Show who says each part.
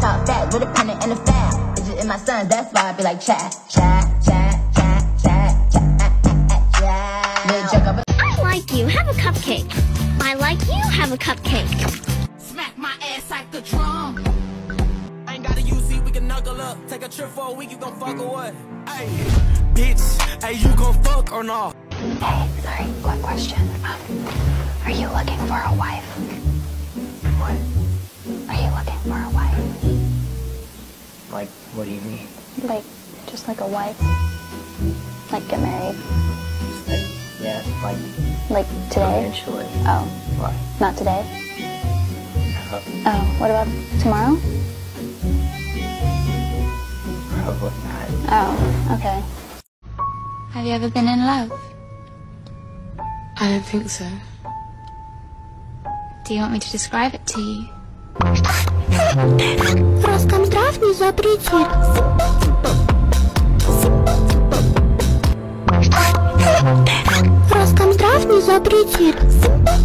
Speaker 1: Talk back with a pen and a file. It's just in my sons, that's why I be like chat, chat, chat, chat, chat, chat, chat. Little jerk up.
Speaker 2: I like you, have a cupcake. I like you, have a cupcake.
Speaker 3: Smack my ass like the drum. I ain't got a UC, we can knuckle up. Take a trip for a week, you gon' fuck or what? Hey, bitch, hey, you gon' fuck or not?
Speaker 4: Hey, sorry, quick question. Are you looking for a wife?
Speaker 5: What?
Speaker 4: Are you looking for a wife?
Speaker 5: Like, what do you mean?
Speaker 4: Like, just like a wife? Like, get married?
Speaker 5: Yeah, like...
Speaker 4: Like, today?
Speaker 5: Eventually.
Speaker 4: Oh.
Speaker 5: Why?
Speaker 4: Not today?
Speaker 5: No.
Speaker 4: Oh, what about tomorrow?
Speaker 5: Probably not.
Speaker 4: Oh, okay.
Speaker 6: Have you ever been in love?
Speaker 7: I don't think so.
Speaker 6: Do you want me to describe it to you?
Speaker 2: Роскомздрав не запретит. Роскомздрав не запретит.